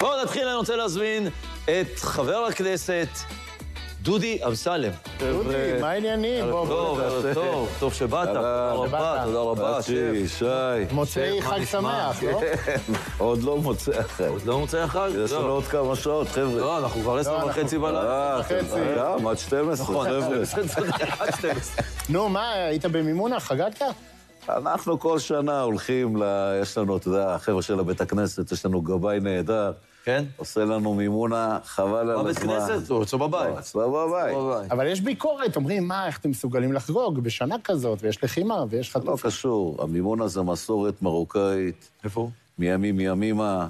בואו נתחיל, אני רוצה להזמין את חבר הכנסת דודי אמסלם. דודי, מה העניינים? טוב שבאת, תודה רבה. שי. מוצאי חג שמח, לא? עוד לא מוצאי החג. עוד לא מוצאי החג? יש לנו עוד כמה שעות, חבר'ה. לא, אנחנו כבר 10:30 בלילה. גם, עד 12, חבר'ה. עד 12. נו, מה, היית במימונה? חגגת? אנחנו כל שנה הולכים יש לנו, אתה יודע, החבר'ה של הבית הכנסת, יש לנו גבאי נהדר. כן? עושה לנו מימונה, חבל על הזמן. בבית כנסת? או אצלו בבית? אצלו בבית. אבל יש ביקורת, אומרים, מה, איך אתם מסוגלים לחגוג בשנה כזאת, ויש לחימה, ויש חטוף. לא קשור, המימונה זה מסורת מרוקאית. איפה? מימים ימימה.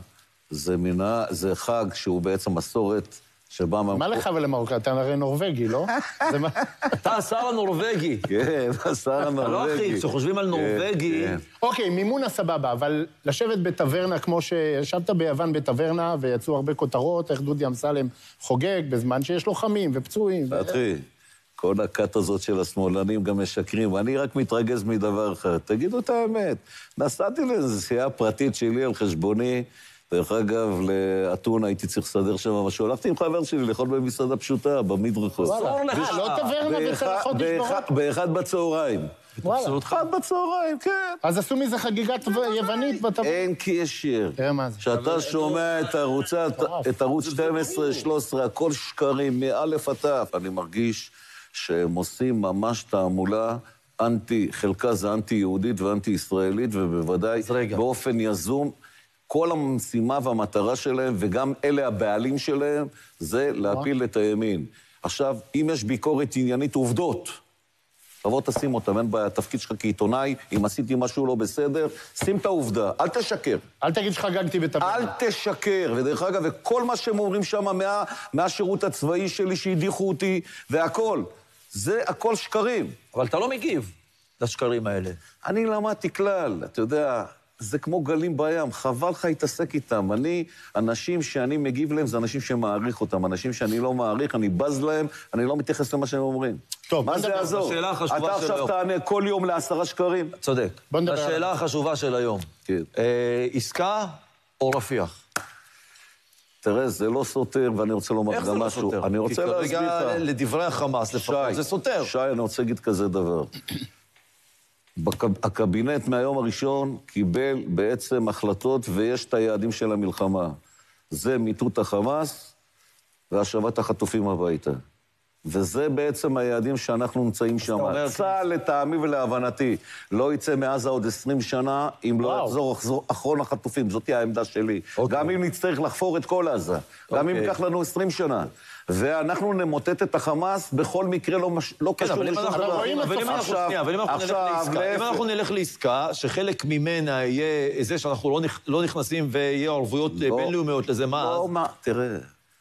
זה חג שהוא בעצם מסורת שבא... מה לך ולמרוקאי? אתה הרי נורווגי, לא? אתה השר הנורווגי. כן, השר הנורווגי. לא אחי, כשחושבים על נורווגי... אוקיי, מימונה סבבה, אבל לשבת בטברנה, כמו שישבת ביוון בטברנה, ויצאו הרבה כותרות, איך דודי אמסלם חוגג, בזמן שיש לוחמים ופצועים. אחי, כל הכת הזאת של השמאלנים גם משקרים, ואני רק מתרגז מדבר אחד. תגידו את האמת, נסעתי לאיזו סיעה פרטית שלי על חשבוני, דרך אגב, לאתונה הייתי צריך לסדר שם משהו. הלכתי עם חבר שלי לאכול במסעדה פשוטה, במדרכות. לא טברנה וחודש ברוק? באחד בצהריים. וואלה. אחד בצהריים, כן. אז עשו מזה חגיגת יוונית בטברנה? אין קשר. תראה מה זה. כשאתה שומע את ערוץ 12-13, הכל שקרים, מאלף עד תף. אני מרגיש שהם עושים ממש תעמולה חלקה זה אנטי-יהודית ואנטי-ישראלית, ובוודאי באופן יזום. כל המשימה והמטרה שלהם, וגם אלה הבעלים שלהם, זה להפיל את הימין. עכשיו, אם יש ביקורת עניינית עובדות, תבוא תשים אותם, אין בעיה, התפקיד שלך כעיתונאי, אם עשיתי משהו לא בסדר, שים את העובדה, אל תשקר. אל תגיד שחגגתי בטברנה. אל תשקר, ודרך אגב, וכל מה שהם אומרים שם מהשירות הצבאי שלי שהדיחו אותי, והכל, זה הכל שקרים. אבל אתה לא מגיב לשקרים האלה. אני למדתי כלל, אתה יודע... זה כמו גלים בים, חבל לך להתעסק איתם. אנשים שאני מגיב להם, זה אנשים שמעריך אותם. אנשים שאני לא מעריך, אני בז להם, אני לא מתייחס למה שהם אומרים. טוב, מה זה יעזור? השאלה החשובה של היום. אתה עכשיו תענה כל יום ל10 שקרים? צודק. השאלה החשובה של היום. כן. עסקה או רפיח? תראה, זה לא סותר, ואני רוצה לומר גם משהו. איך זה לא סותר? אני רוצה להסביר לך. כי כרגע לדברי החמאס לפחות, זה סותר. שי, אני רוצה להגיד כזה דבר. הקבינט מהיום הראשון קיבל בעצם החלטות ויש את היעדים של המלחמה. זה מיטוט החמאס והשבת החטופים הביתה. וזה בעצם היעדים שאנחנו נמצאים שם. צה"ל לטעמי ולהבנתי לא יצא מעזה עוד 20 שנה אם לא יחזור אחרון החטופים. זאת העמדה שלי. גם אם נצטרך לחפור את כל עזה. גם אם ייקח לנו 20 שנה. ואנחנו נמוטט את החמאס בכל מקרה לא קשור לשום דבר. אבל אם אנחנו נלך לעסקה, שחלק ממנה יהיה זה שאנחנו לא נכנסים ויהיה ערבויות בינלאומיות לזה, מה אז? תראה,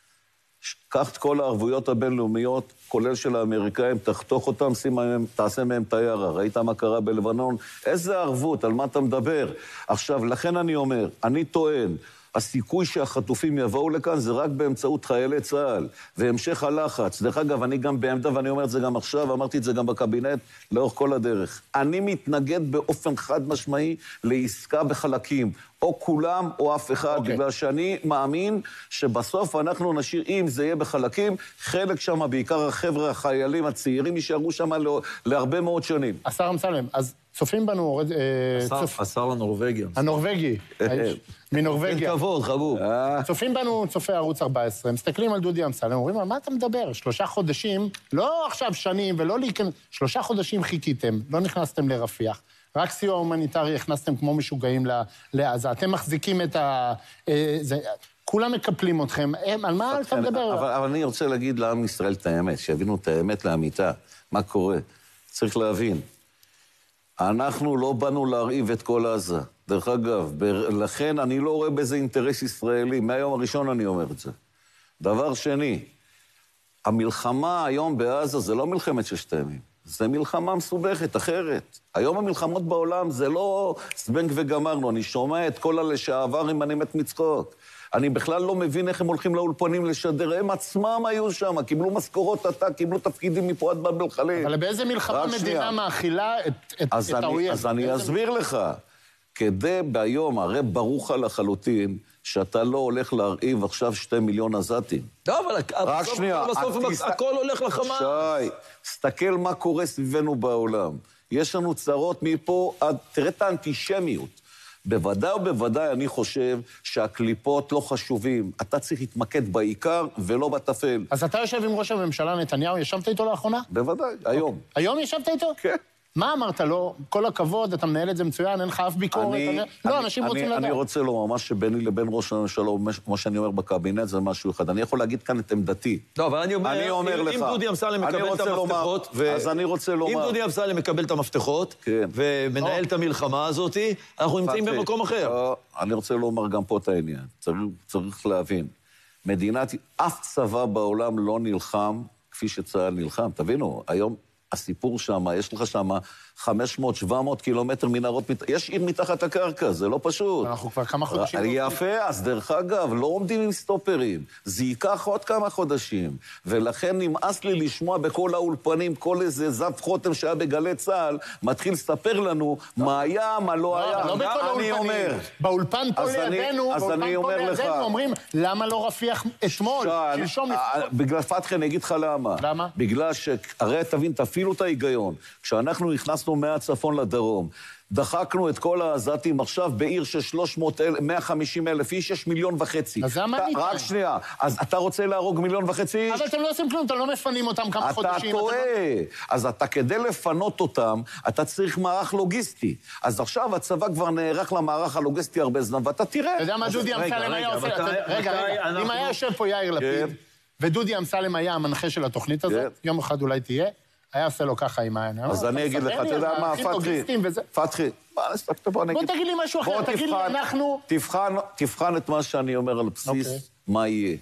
קח את כל הערבויות הבינלאומיות, כולל של האמריקאים, תחתוך אותם, תעשה מהם תיירה. ראית מה קרה בלבנון? איזה ערבות? על מה אתה מדבר? עכשיו, לכן אני אומר, אני טוען, הסיכוי שהחטופים יבואו לכאן זה רק באמצעות חיילי צה"ל, והמשך הלחץ. דרך אגב, אני גם בעמדה, ואני אומר את זה גם עכשיו, אמרתי את זה גם בקבינט, לאורך כל הדרך. אני מתנגד באופן חד משמעי לעסקה בחלקים, או כולם או אף אחד, בגלל שאני מאמין שבסוף אנחנו נשאיר, אם זה יהיה בחלקים, חלק שם, בעיקר החבר'ה, החיילים, הצעירים, יישארו שם להרבה מאוד שנים. השר אמסלם, אז צופים בנו... השר הנורווגי. הנורווגי, מנורווגיה. אין כבוד, חבוב. צופים בנו, צופי ערוץ 14, מסתכלים על דודי אמסלם, אומרים, על מה אתה מדבר? 3 חודשים, לא עכשיו שנים ולא להיכנס, 3 חודשים חיכיתם, לא נכנסתם לרפיח. רק סיוע הומניטרי הכנסתם כמו משוגעים לעזה. אתם מחזיקים את ה... כולם מקפלים אתכם. על מה אתה מדבר? אבל אני רוצה להגיד לעם ישראל את האמת, שיבינו את האמת לאמיתה. מה קורה? צריך להבין. אנחנו לא באנו להרעיב את כל עזה. דרך אגב, לכן אני לא רואה בזה אינטרס ישראלי. מהיום הראשון אני אומר את זה. דבר שני, המלחמה היום בעזה זה לא מלחמת 6 ימים. זה מלחמה מסובכת, אחרת. היום המלחמות בעולם זה לא סבנג וגמרנו. אני שומע את כל הלשעברים, אני מת מצחוק. אני בכלל לא מבין איך הם הולכים לאולפנים לשדר. הם עצמם היו שם, קיבלו משכורות עתה, קיבלו תפקידים מפה עד בבל חליל. אבל באיזה מלחמה מדינה מאכילה את האויב? אז אני אסביר לך. כדי ביום, הרי ברוך לחלוטין, שאתה לא הולך להרעיב עכשיו 2 מיליון עזתים. לא, אבל רק שנייה. בסוף הכל הולך לחמאס. שי, תסתכל מה קורה סביבנו בעולם. יש לנו צרות מפה עד... תראה את האנטישמיות. בוודאי ובוודאי אני חושב שהקליפות לא חשובים. אתה צריך להתמקד בעיקר ולא בטפל. אז אתה יושב עם ראש הממשלה נתניהו, ישבת איתו לאחרונה? בוודאי, היום. היום ישבת איתו? כן. מה אמרת לו? כל הכבוד, אתה מנהל את זה מצוין, אין לך אף ביקורת. לא, אנשים רוצים לדעת. אני רוצה לומר, מה שביני לבין ראש הממשלה, כמו שאני אומר בקבינט, זה משהו אחד. אני יכול להגיד כאן את עמדתי. לא, אבל אני אומר, אם דודי אמסלם מקבל את המפתחות, אז אני רוצה לומר... אם דודי אמסלם מקבל את המפתחות, ומנהל את המלחמה הזאת, אנחנו נמצאים במקום אחר. אני רוצה לומר גם פה את העניין. צריך להבין. אף צבא בעולם לא נלחם כפי שצה"ל נלחם. תבינו, היום... הסיפור שם, יש לך שם 500-700 קילומטר מנהרות, יש עיר מתחת הקרקע, זה לא פשוט. אנחנו כבר כמה חודשים... יפה, אז דרך אגב, לא עומדים עם סטופרים. זה ייקח עוד כמה חודשים. ולכן נמאס לי לשמוע בכל האולפנים, כל איזה זב חותם שהיה בגלי צה"ל, מתחיל לספר לנו מה היה, מה לא היה. לא בכל האולפנים. באולפן פה לידינו, אומרים, למה לא רפיח אתמול? שלשום בגלל פתחי, אני אגיד לך למה. למה? בגלל הרי תבין, תפעילו את ההיגיון. כשאנחנו נכנסנו מהצפון לדרום, דחקנו את כל העזתים, עכשיו בעיר של 150,000 איש, יש 1.5 מיליון. אז זה המנית. רק שנייה, אז אתה רוצה להרוג 1.5 מיליון איש? אבל אתם לא עושים כלום, אתם לא מפנים אותם כמה חודשים. אתה טועה. אז אתה כדי לפנות אותם, אתה צריך מערך לוגיסטי. אז עכשיו הצבא כבר נערך למערך הלוגיסטי הרבה זמן, ואתה תראה. אתה יודע מה דודי אמסלם היה עושה? רגע, אם היה יושב פה יאיר לפיד, ודודי אמסלם היה המנחה של התוכנית הזאת, יום אחד אולי תהיה, היה עושה לו ככה עם העין. אז אני אגיד לך, אתה יודע מה, פתחי, בוא תגיד לי משהו אחר, תגיד לי, אנחנו... תבחן את מה שאני אומר על בסיס מה יהיה.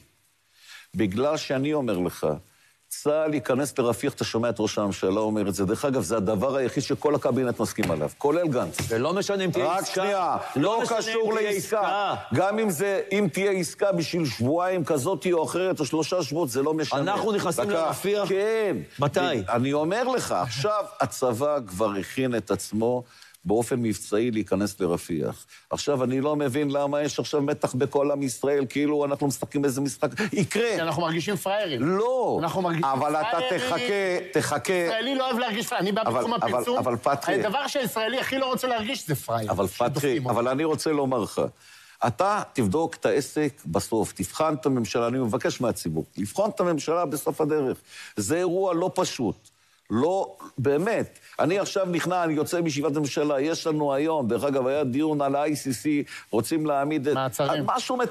בגלל שאני אומר לך, צה"ל ייכנס לרפיח, אתה שומע את ראש הממשלה אומר את זה. דרך אגב, זה הדבר היחיד שכל הקבינט מסכים עליו, כולל גנץ. ולא משנה אם תהיה עסקה. רק שנייה, לא קשור לעסקה. גם אם תהיה עסקה בשביל שבועיים כזאת או אחרת, או 3 שבועות, זה לא משנה. אנחנו נכנסים לרפיח? כן. מתי? אני אומר לך, עכשיו הצבא כבר הכין את עצמו, באופן מבצעי להיכנס לרפיח. עכשיו, אני לא מבין למה יש עכשיו מתח בכל עם ישראל, כאילו אנחנו משחקים איזה משחק. יקרה. כי אנחנו מרגישים פראיירים. לא. אבל אתה תחכה. ישראלי לא אוהב להרגיש פראייר. אני בא בתחום הפרסום. אבל פתחי. הדבר שהישראלי הכי לא רוצה להרגיש זה פראייר. אבל פתחי, אבל אני רוצה לומר לך, אתה תבדוק את העסק בסוף, תבחן את הממשלה, אני מבקש מהציבור, לבחון את הממשלה בסוף הדרך. זה אירוע לא פשוט. לא, באמת. אני עכשיו אני יוצא מישיבת הממשלה, יש לנו היום, דרך אגב, היה דיון על ה-ICC, רוצים להעמיד את... מעצרים.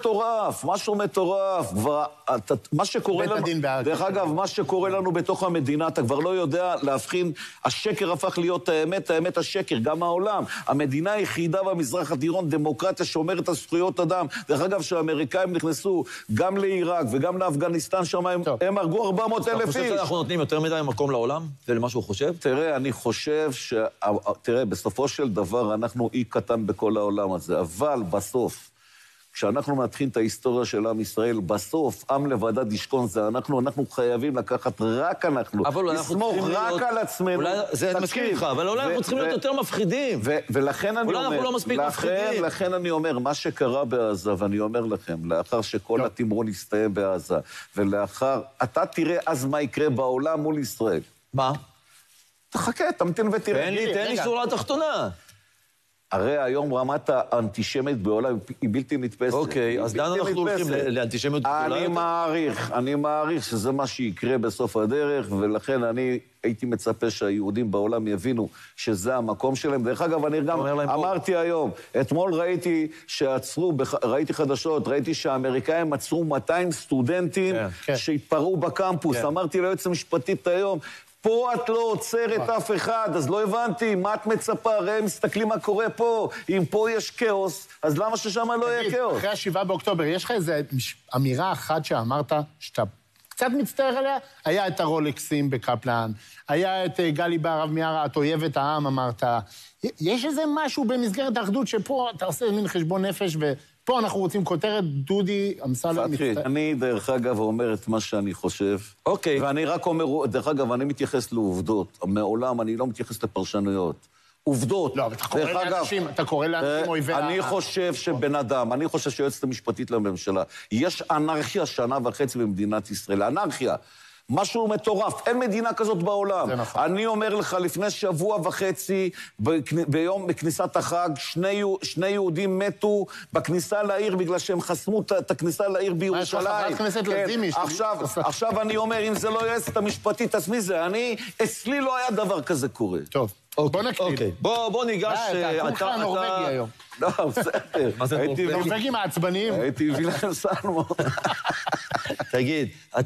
משהו מטורף. כבר, מה שקורה לנו... דרך אגב, מה שקורה לנו בתוך המדינה, אתה כבר לא יודע להבחין, השקר הפך להיות האמת השקר, גם העולם. המדינה היחידה במזרח התיכון, דמוקרטיה שומרת על זכויות אדם. דרך אגב, שהאמריקאים נכנסו גם לעיראק וגם לאפגניסטן שם, הם הרגו 400,000 איש. אתה חושב שאנחנו נותנים יותר מדי מקום לעולם? זה למה שהוא חושב? תראה, אני חושב תראה, בסופו של דבר אנחנו אי קטן בכל העולם הזה, אבל בסוף, כשאנחנו מתחילים את ההיסטוריה של עם ישראל, בסוף, עם לבדד ישכון זה אנחנו חייבים לקחת רק אנחנו. לסמוך רק על עצמנו. זה אני מסכים איתך, אבל אולי אנחנו צריכים להיות יותר מפחידים. ולכן אני אומר... אולי אנחנו לא מספיק מפחידים. לכן אני אומר, מה שקרה בעזה, ואני אומר לכם, לאחר שכל התמרון יסתיים בעזה, ולאחר... אתה תראה אז מה יקרה בעולם מול ישראל. מה? תחכה, תמתין ותראה. תן לי שורה תחתונה. הרי היום רמת האנטישמית בעולם היא בלתי נתפסת. אוקיי, אז לאן אנחנו הולכים לאנטישמיות גדולה? אני מעריך שזה מה שיקרה בסוף הדרך, ולכן אני הייתי מצפה שהיהודים בעולם יבינו שזה המקום שלהם. דרך אגב, אני גם אמרתי היום, אתמול ראיתי חדשות, ראיתי שהאמריקאים עצרו 200 סטודנטים שהתפרעו בקמפוס. אמרתי ליועץ המשפטית היום, פה את לא עוצרת אף אחד, אז לא הבנתי, מה את מצפה? הרי הם מסתכלים מה קורה פה. אם פה יש כאוס, אז למה ששם לא יהיה כאוס? אחרי 7 באוקטובר, יש לך איזו אמירה אחת שאמרת, שאתה קצת מצטער עליה? היה את הרולקסים בקפלן, היה את גלי בהרב מיארה, את אויבת העם, אמרת. יש איזה משהו במסגרת האחדות שפה אתה עושה מין חשבון נפש פה אנחנו רוצים כותרת דודי אמסלם מצטער. אני, דרך אגב, אומר את מה שאני חושב. אוקיי. ואני רק אומר, דרך אגב, אני מתייחס לעובדות. מעולם אני לא מתייחס לפרשנויות. עובדות. לא, אבל אתה קורא לאנשים אויבי העם. אני חושב שבן אדם, אני חושב שהיועצת המשפטית לממשלה, יש אנרכיה 1.5 שנה במדינת ישראל, אנרכיה. משהו מטורף, אין מדינה כזאת בעולם. זה נכון. אני אומר לך, לפני 1.5 שבוע, ביום בכניסת החג, שני יהודים מתו בכניסה לעיר, בגלל שהם חסמו את הכניסה לעיר בירושלים. חברת כנסת לזימי. עכשיו אני אומר, אם זה לא יועצת המשפטית, אז מי זה? אצלי לא היה דבר כזה קורה. טוב, בוא נקליט. אוקיי, בוא ניגש... אתה כולך נורווגי היום. לא, בסדר. מה זה נורווגים העצבניים. הייתי וילהלם סלמון. תגיד,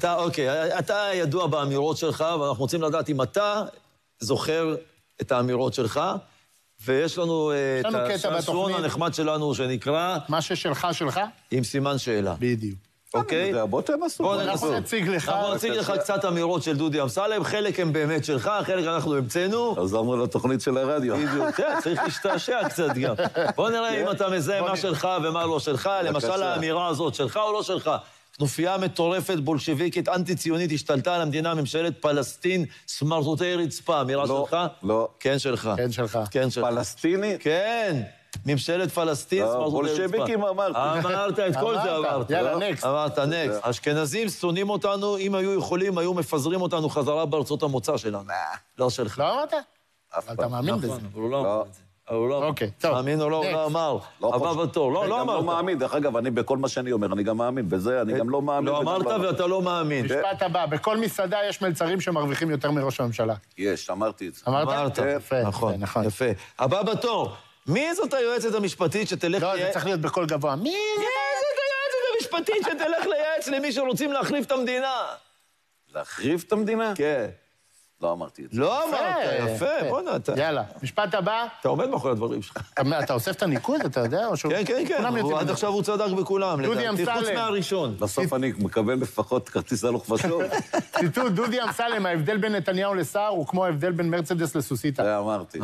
אתה ידוע באמירות שלך, ואנחנו רוצים לדעת אם אתה זוכר את האמירות שלך, ויש לנו את השעשועון הנחמד שלנו שנקרא... מה ששלך, שלך? עם סימן שאלה. בדיוק. אוקיי? בוא תנסו. אנחנו נציג לך. אנחנו נציג לך קצת אמירות של דודי אמסלם, חלק הם באמת שלך, חלק אנחנו המצאנו. עזרנו לתוכנית של הרדיו. בדיוק, צריך להשתעשע קצת גם. בוא נראה אם אתה מזהה מה שלך ומה לא שלך, למשל האמירה הזאת, שלך או לא שלך. כנופיה מטורפת, בולשביקית, אנטי-ציונית, השתלטה על המדינה, ממשלת פלסטין, סמרטוטי רצפה. אמירה שלך? לא. כן שלך. כן שלך. כן שלך. פלסטינית? כן. ממשלת פלסטין, סמרטוטי רצפה. בולשביקים אמרתי. אמרת, את כל זה אמרת. יאללה, נקסט. אמרת, נקסט. אשכנזים שונאים אותנו, אם היו יכולים, היו מפזרים אותנו חזרה בארצות המוצא שלנו. לא שלך. לא אמרת? אתה מאמין בזה. הוא לא אמר את זה. אוקיי, טוב. מאמין או לא, הוא לא אמר. הבא בתור. לא אמרת. לא מאמין, דרך אגב, אני בכל מה שאני אומר, אני גם מאמין. בזה אני גם לא מאמין. לא אמרת ואתה לא מאמין. משפט הבא, בכל מסעדה יש מלצרים שמרוויחים יותר מראש הממשלה. יש, אמרתי את זה. אמרת? יפה, נכון, יפה. הבא בתור, מי זאת היועצת המשפטית שתלך... לא, זה צריך להיות בקול גבוה. מי זאת היועצת המשפטית שתלך לייעץ למי שרוצים להחריב את המדינה? להחריב את המדינה? כן. לא אמרתי את זה. לא אמרת, יפה, בוא נעתה. יאללה, משפט הבא. אתה עומד מאחורי הדברים שלך. אתה אוסף את הניקוד, אתה יודע? כן, עד עכשיו הוא צדק בכולם. דודי אמסלם. חוץ מהראשון. בסוף אני מקבל לפחות כרטיס הלוך ושוב. ציטוט, דודי אמסלם, ההבדל בין נתניהו לסער הוא כמו ההבדל בין מרצדס לסוסיתא. זה אמרתי.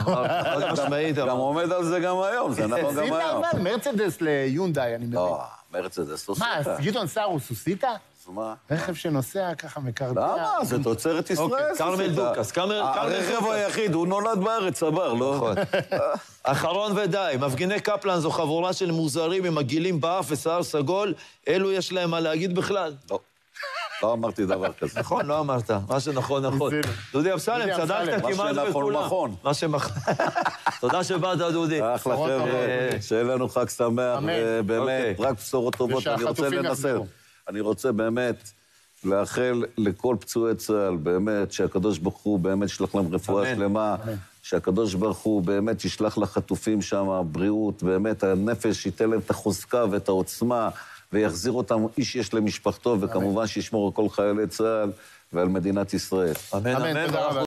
גם עומד על זה גם היום, זה נכון גם היום. מרצדס ליונדאי, אני מבין. לא, מרצדס סוסיתא. מה, גדעון סער הוא סוסיתא? מה? רכב שנוסע ככה מקרטע. למה? זה תוצרת ישראל. קרמל דוקס. הרכב היחיד, הוא נולד בארץ, סבר, לא? נכון. אחרון ודי, מפגיני קפלן זו חבורה של מוזרים עם עגילים באף ושיער סגול, אלו יש להם מה להגיד בכלל? לא. לא אמרתי דבר כזה. נכון, לא אמרת. מה שנכון, נכון. דודי אמסלם, צדקת כמעט בכולם. מה שנכון. תודה שבאת, דודי. אחלה חבר'ה, שיהיה לנו חג שמח, ובאמת, רק בשורות טובות. אני רוצה באמת לאחל לכל פצועי צה"ל, באמת, שהקדוש ברוך הוא באמת ישלח להם רפואה שלמה, שהקדוש ברוך הוא באמת ישלח לחטופים שם בריאות, באמת הנפש ייתן להם את החוזקה ואת העוצמה, ויחזיר אותם איש יש למשפחתו, וכמובן שישמור על כל חיילי צה"ל ועל מדינת ישראל. אמן, אמן.